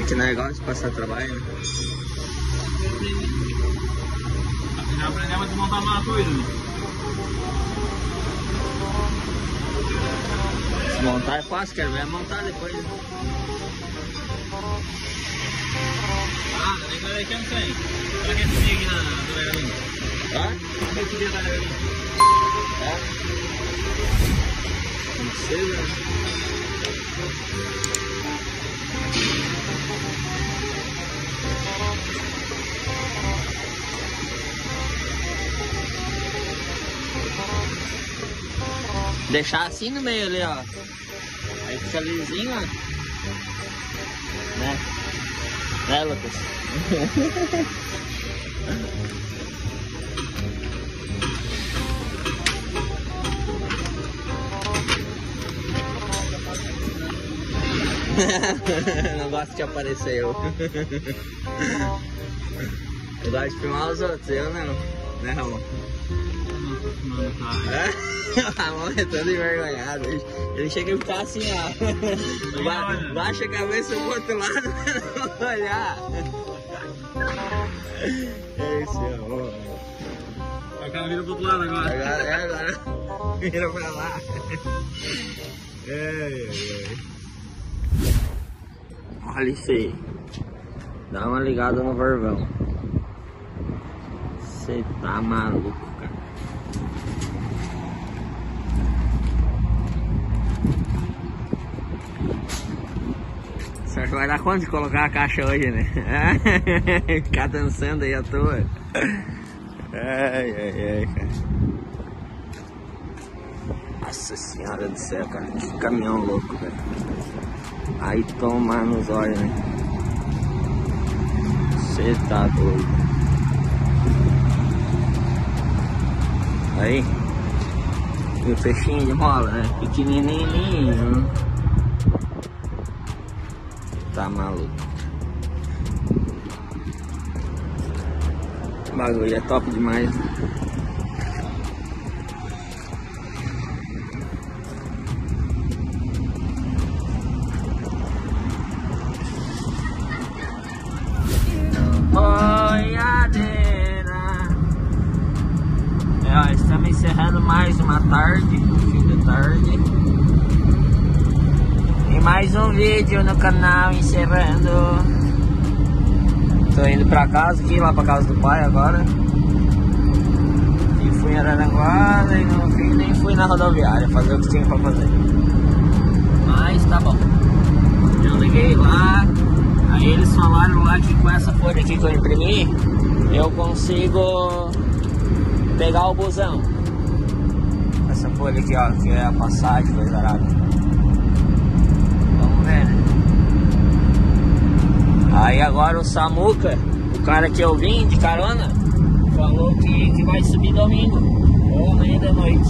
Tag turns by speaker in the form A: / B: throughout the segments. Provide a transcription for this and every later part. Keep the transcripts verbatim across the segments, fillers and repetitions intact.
A: Que negócio de passar trabalho, né?
B: Já aprendemos a desmontar uma coisa, né?
A: Desmontar é fácil, quero ver montar depois. Né?
B: Ah, nem que eu não sei. Pra que subir aqui na galinha?
A: Hã?
B: Como é que subir na galinha?
A: É? Não sei, né? Deixar assim no meio ali, ó. Aí fica lisinho, ó. Né? Né, Lucas? Não gosto de aparecer eu. Eu gosto de filmar os outros, eu não. Né, Ramon? O Ramon é todo envergonhado. Ele chega e ficar assim, ó. Ba baixa a cabeça pro outro lado pra não olhar. Esse Ramon.
B: A cara vira pro outro lado agora.
A: Agora é, agora. Vira pra lá. Ai, ai, ai. Olha isso aí. Dá uma ligada no varvão. Você tá maluco, cara. Será que vai dar conta de colocar a caixa hoje, né? Ficar dançando aí à toa. Ai, ai, ai, cara. Nossa senhora do céu, cara. Que caminhão louco, velho. Aí toma nos olhos, né? Você tá doido. Aí. E o peixinho de mola, né? Pequenininho. Tá maluco. O bagulho é top demais. É, ó, estamos encerrando mais uma tarde, fim de tarde. E mais um vídeo no canal encerrando. Tô indo pra casa aqui, lá pra casa do pai agora. E fui em Araranguá e no fim nem fui na rodoviária fazer o que tinha pra fazer. Mas tá bom. Eu liguei lá. Aí eles falaram lá que com essa folha aqui que eu imprimi, eu consigo pegar o busão. Essa folha aqui, ó, que é a passagem, coisa arada. Vamos ver, né? Aí agora o Samuca, o cara que eu vim de carona, falou que, que vai subir domingo, ou amanhã da noite.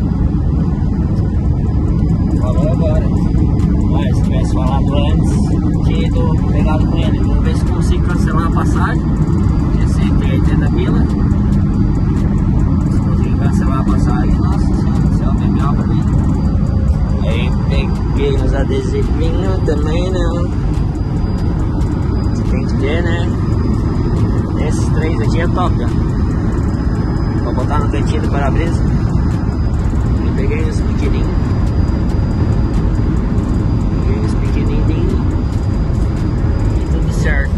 A: Falou agora. Mas se tivesse falado antes, tinha ido pegado com ele. Vamos ver se consigo cancelar a passagem. Tinha cento e oitenta pila. Se consigo cancelar a passagem, nossa senhora, isso é o melhor pra mim. Aí peguei uns adesivinhos também, né? Você tem que ver, né? Esses três aqui é top, ó. Vou botar no cantinho do para-brisa. Eu peguei uns pequenininhos. Pequenininho e tudo certo.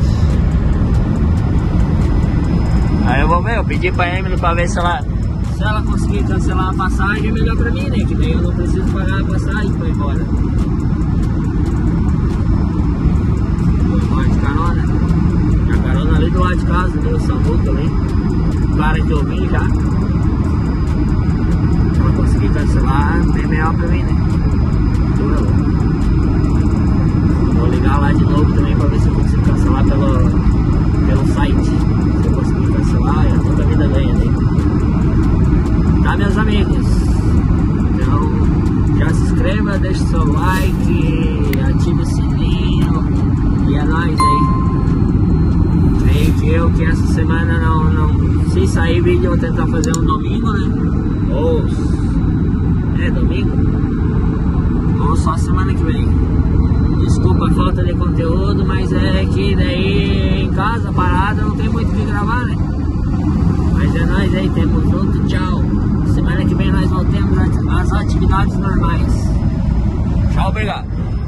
A: Aí eu vou ver, eu pedi pra Emily pra ver se ela se ela conseguir cancelar a passagem é melhor pra mim, né? Que daí eu não preciso pagar a passagem pra ir embora. Vou embora de carona. A carona ali do lado de casa, do Samuca ali. O cara que eu vim já. Se ela conseguir cancelar, é melhor pra mim, né? Vou ligar lá de novo também pra ver se eu consigo cancelar pelo, pelo site. Se eu conseguir cancelar, é toda a vida ganha, né? Tá, meus amigos? Então, já se inscreva, deixa o seu like, ative o sininho e é nóis aí. Creio que eu que essa semana não, não... Se sair vídeo eu vou tentar fazer um domingo, né? Ou... É, domingo? Ou só semana que vem. Desculpa falta de conteúdo, mas é que daí em casa, parada, não tem muito o que gravar, né? Mas é nóis aí, temos junto, tchau. Semana que vem nós voltamos às atividades normais. Tchau, obrigado.